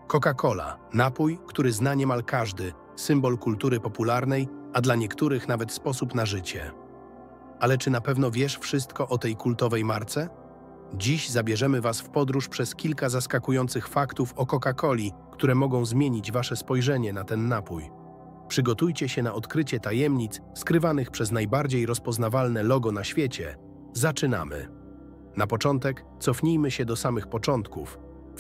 Coca-Cola, napój, który zna niemal każdy, symbol kultury popularnej, a dla niektórych nawet sposób na życie. Ale czy na pewno wiesz wszystko o tej kultowej marce? Dziś zabierzemy Was w podróż przez kilka zaskakujących faktów o Coca-Coli, które mogą zmienić Wasze spojrzenie na ten napój. Przygotujcie się na odkrycie tajemnic skrywanych przez najbardziej rozpoznawalne logo na świecie. Zaczynamy! Na początek cofnijmy się do samych początków. W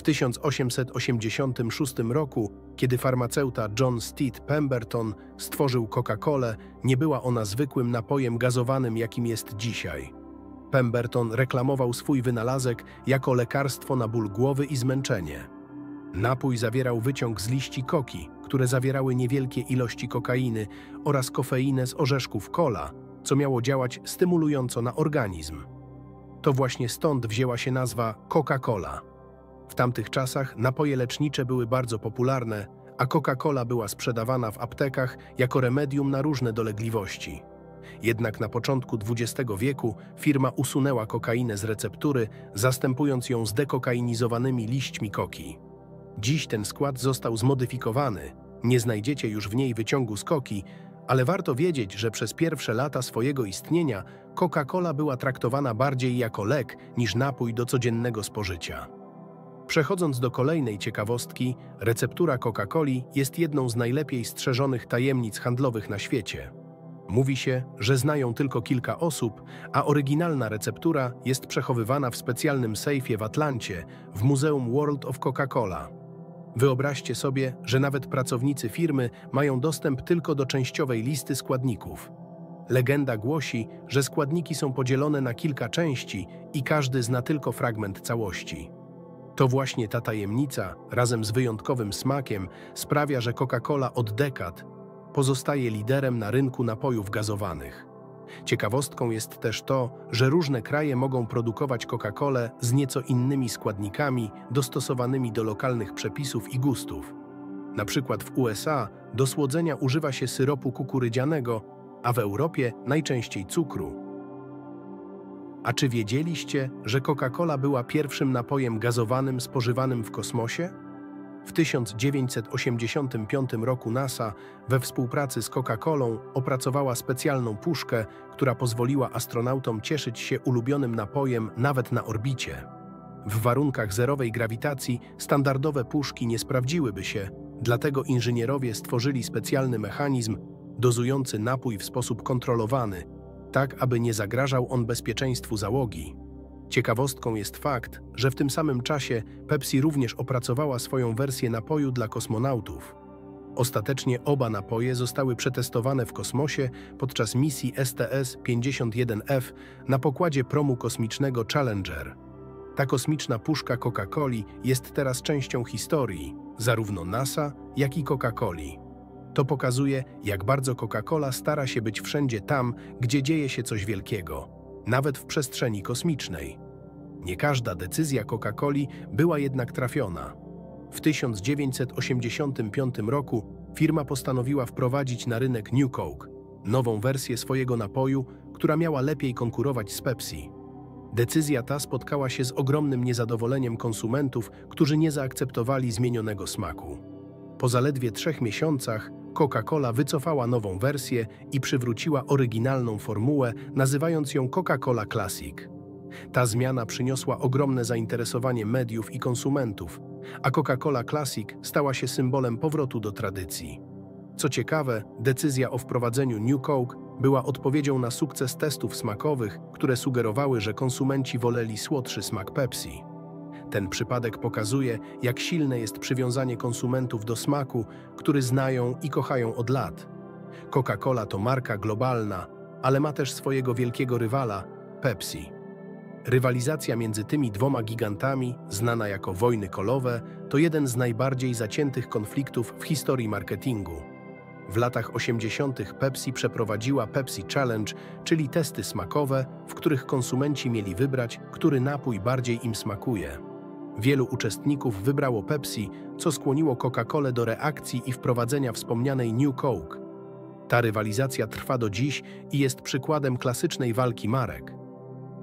1886 roku, kiedy farmaceuta John Stead Pemberton stworzył Coca-Colę, nie była ona zwykłym napojem gazowanym, jakim jest dzisiaj. Pemberton reklamował swój wynalazek jako lekarstwo na ból głowy i zmęczenie. Napój zawierał wyciąg z liści koki, które zawierały niewielkie ilości kokainy oraz kofeinę z orzeszków kola, co miało działać stymulująco na organizm. To właśnie stąd wzięła się nazwa Coca-Cola. W tamtych czasach napoje lecznicze były bardzo popularne, a Coca-Cola była sprzedawana w aptekach jako remedium na różne dolegliwości. Jednak na początku XX wieku firma usunęła kokainę z receptury, zastępując ją zdekokainizowanymi liśćmi koki. Dziś ten skład został zmodyfikowany, nie znajdziecie już w niej wyciągu z koki, ale warto wiedzieć, że przez pierwsze lata swojego istnienia Coca-Cola była traktowana bardziej jako lek niż napój do codziennego spożycia. Przechodząc do kolejnej ciekawostki, receptura Coca-Coli jest jedną z najlepiej strzeżonych tajemnic handlowych na świecie. Mówi się, że znają tylko kilka osób, a oryginalna receptura jest przechowywana w specjalnym sejfie w Atlancie, w Muzeum World of Coca-Cola. Wyobraźcie sobie, że nawet pracownicy firmy mają dostęp tylko do częściowej listy składników. Legenda głosi, że składniki są podzielone na kilka części i każdy zna tylko fragment całości. To właśnie ta tajemnica, razem z wyjątkowym smakiem, sprawia, że Coca-Cola od dekad pozostaje liderem na rynku napojów gazowanych. Ciekawostką jest też to, że różne kraje mogą produkować Coca-Colę z nieco innymi składnikami dostosowanymi do lokalnych przepisów i gustów. Na przykład w USA do słodzenia używa się syropu kukurydzianego, a w Europie najczęściej cukru. A czy wiedzieliście, że Coca-Cola była pierwszym napojem gazowanym spożywanym w kosmosie? W 1985 roku NASA we współpracy z Coca-Colą opracowała specjalną puszkę, która pozwoliła astronautom cieszyć się ulubionym napojem nawet na orbicie. W warunkach zerowej grawitacji standardowe puszki nie sprawdziłyby się, dlatego inżynierowie stworzyli specjalny mechanizm dozujący napój w sposób kontrolowany, tak aby nie zagrażał on bezpieczeństwu załogi. Ciekawostką jest fakt, że w tym samym czasie Pepsi również opracowała swoją wersję napoju dla kosmonautów. Ostatecznie oba napoje zostały przetestowane w kosmosie podczas misji STS-51F na pokładzie promu kosmicznego Challenger. Ta kosmiczna puszka Coca-Coli jest teraz częścią historii, zarówno NASA, jak i Coca-Coli. To pokazuje, jak bardzo Coca-Cola stara się być wszędzie tam, gdzie dzieje się coś wielkiego, nawet w przestrzeni kosmicznej. Nie każda decyzja Coca-Coli była jednak trafiona. W 1985 roku firma postanowiła wprowadzić na rynek New Coke, nową wersję swojego napoju, która miała lepiej konkurować z Pepsi. Decyzja ta spotkała się z ogromnym niezadowoleniem konsumentów, którzy nie zaakceptowali zmienionego smaku. Po zaledwie 3 miesiącach Coca-Cola wycofała nową wersję i przywróciła oryginalną formułę, nazywając ją Coca-Cola Classic. Ta zmiana przyniosła ogromne zainteresowanie mediów i konsumentów, a Coca-Cola Classic stała się symbolem powrotu do tradycji. Co ciekawe, decyzja o wprowadzeniu New Coke była odpowiedzią na sukces testów smakowych, które sugerowały, że konsumenci woleli słodszy smak Pepsi. Ten przypadek pokazuje, jak silne jest przywiązanie konsumentów do smaku, który znają i kochają od lat. Coca-Cola to marka globalna, ale ma też swojego wielkiego rywala – Pepsi. Rywalizacja między tymi dwoma gigantami, znana jako wojny kolowe, to jeden z najbardziej zaciętych konfliktów w historii marketingu. W latach 80. Pepsi przeprowadziła Pepsi Challenge, czyli testy smakowe, w których konsumenci mieli wybrać, który napój bardziej im smakuje. Wielu uczestników wybrało Pepsi, co skłoniło Coca-Colę do reakcji i wprowadzenia wspomnianej New Coke. Ta rywalizacja trwa do dziś i jest przykładem klasycznej walki marek.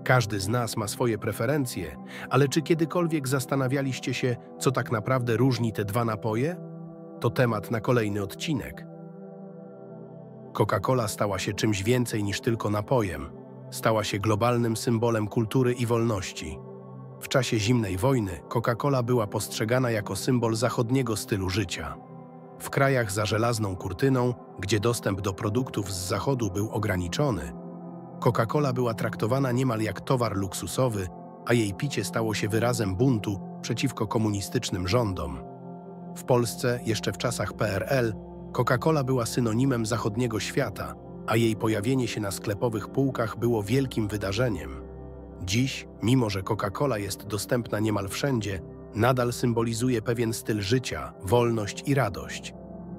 Każdy z nas ma swoje preferencje, ale czy kiedykolwiek zastanawialiście się, co tak naprawdę różni te dwa napoje? To temat na kolejny odcinek. Coca-Cola stała się czymś więcej niż tylko napojem. Stała się globalnym symbolem kultury i wolności. W czasie zimnej wojny Coca-Cola była postrzegana jako symbol zachodniego stylu życia. W krajach za żelazną kurtyną, gdzie dostęp do produktów z zachodu był ograniczony, Coca-Cola była traktowana niemal jak towar luksusowy, a jej picie stało się wyrazem buntu przeciwko komunistycznym rządom. W Polsce, jeszcze w czasach PRL, Coca-Cola była synonimem zachodniego świata, a jej pojawienie się na sklepowych półkach było wielkim wydarzeniem. Dziś, mimo że Coca-Cola jest dostępna niemal wszędzie, nadal symbolizuje pewien styl życia, wolność i radość.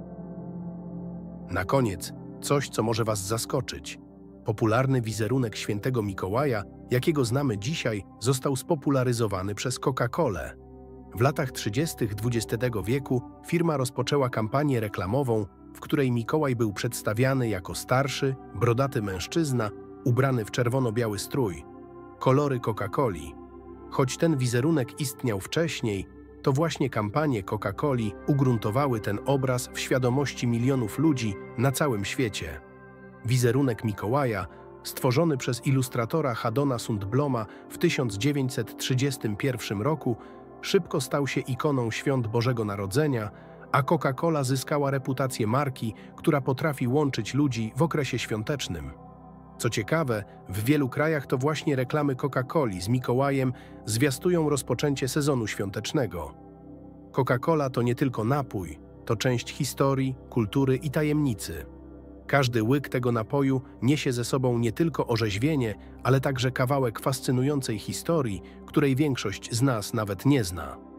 Na koniec, coś, co może Was zaskoczyć. Popularny wizerunek świętego Mikołaja, jakiego znamy dzisiaj, został spopularyzowany przez Coca-Colę. W latach 30. XX wieku firma rozpoczęła kampanię reklamową, w której Mikołaj był przedstawiany jako starszy, brodaty mężczyzna, ubrany w czerwono-biały strój. Kolory Coca-Coli. Choć ten wizerunek istniał wcześniej, to właśnie kampanie Coca-Coli ugruntowały ten obraz w świadomości milionów ludzi na całym świecie. Wizerunek Mikołaja, stworzony przez ilustratora Haddona Sundbloma w 1931 roku, szybko stał się ikoną świąt Bożego Narodzenia, a Coca-Cola zyskała reputację marki, która potrafi łączyć ludzi w okresie świątecznym. Co ciekawe, w wielu krajach to właśnie reklamy Coca-Coli z Mikołajem zwiastują rozpoczęcie sezonu świątecznego. Coca-Cola to nie tylko napój, to część historii, kultury i tajemnicy. Każdy łyk tego napoju niesie ze sobą nie tylko orzeźwienie, ale także kawałek fascynującej historii, której większość z nas nawet nie zna.